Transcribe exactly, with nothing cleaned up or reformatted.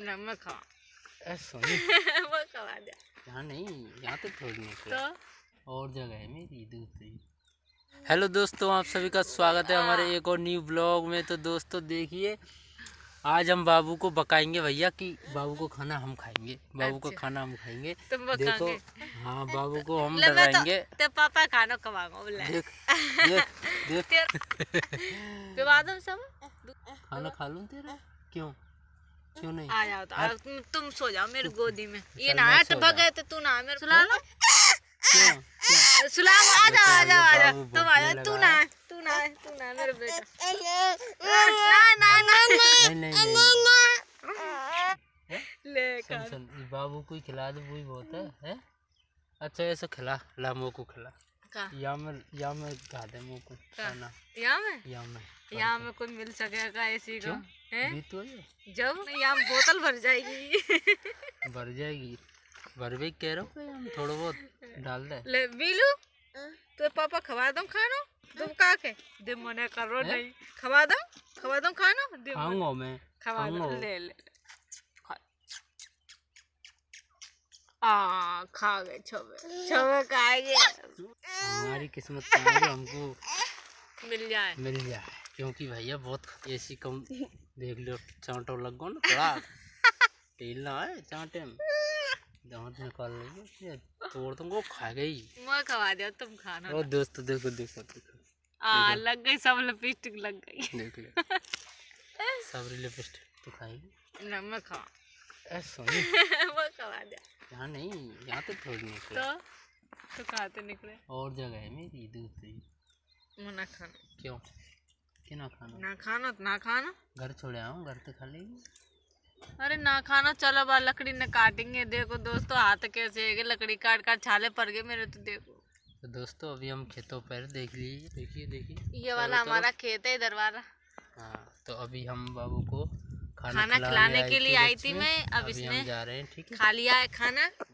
मैं खा सोनी वो खवा दे। यहाँ नहीं, यहाँ तो छोड़ने को तो और जगह है मेरी दूसरी। हेलो दोस्तों, आप सभी का स्वागत है हमारे एक और न्यू ब्लॉग में। तो दोस्तों देखिए, आज हम बाबू को बकाएंगे भैया कि बाबू को खाना हम खाएंगे, बाबू अच्छा। को खाना हम खाएंगे। तुम देखो, हाँ बाबू को हम ले मैं तो डराएंगे। ते पापा खाना खवाऊंगा बोले। देख देख देख विवाद सब खाना खा लूं तेरा? क्यों क्यों नहीं? आ जाओ तो आ, तुम, तुम सो जाओ मेरी गोदी में। ये चल, ना मैं हट सो भगे तो तू ना मेरे सुला लो। क्यों क्यों? सुला आ जाओ आ जाओ आ जाओ बाबू तुम आ भूखने जाओ। तू लगा ना तू ना तू ना मेरे बेटा। ना ना ना नहीं नहीं नहीं ले सुन कर सुन, ये बाबू को ही खिला दे, वही बहुत है, है? अच्छा ऐसे खिला, ला मुँह को खिला। का या में या में खा दे मुँह को खाना। यहाँ में या में यहाँ में कोई मिल सकेगा ऐसी का हैं? भी तो है, जब यहाँ बोतल भर जाएगी। भर जाएगी। भर भी कह रहा हूँ, हम थोड़ा बहुत डाल दे। ले बीलू तो पापा खवा दो खाना। तुम का के दे मने करो नहीं। खवा दो खवा दो खाना दे खाऊंगा मैं, खवा दो। खाऊंगा। ले ले आ खा गए छवे छवे खा गए। हमारी किस्मत में है जो हमको मिल जाए मिल जाए, क्योंकि भैया बहुत ऐसी कम देख लो, चांटो लग गो ना थोड़ा टीलना है चांटे में, दांत निकाल लीजिए तोड़ दूंगा, खा गई। मैं खवा दिया तुम खाना। और दोस्तों देखो देखो देखो आ लग गई सब लिपस्टिक लग गई। देख ले सब लिपस्टिक तो खाएगी। ना मैं खा ऐसा वो खवा दिया। यहाँ नहीं, यहाँ तो छोड़ने को तो तो खाते निकले और जगह है मेरी दूसरी। मना खाना क्यों क्यों ना खाना? ना खाना तो ना खाना। घर छोड़े आऊँ, घर तो खा लेगी। अरे ना खाना चलो बा लकड़ी न काटेंगे। देखो दोस्तों हाथ कैसे है, लकड़ी काट काट छाले पड़ गए मेरे। तो देखो तो दोस्तों अभी हम खेतों पर देख लीजिए, देखिए देखिए ये वाला हमारा खेत है इधर वाला। हाँ, तो अभी हम बाबू को खाना, खाना खिलाने के लिए आई थी में। मैं। अब अभी इसने हम जा रहे हैं, ठीक है? खा लिया है खाना।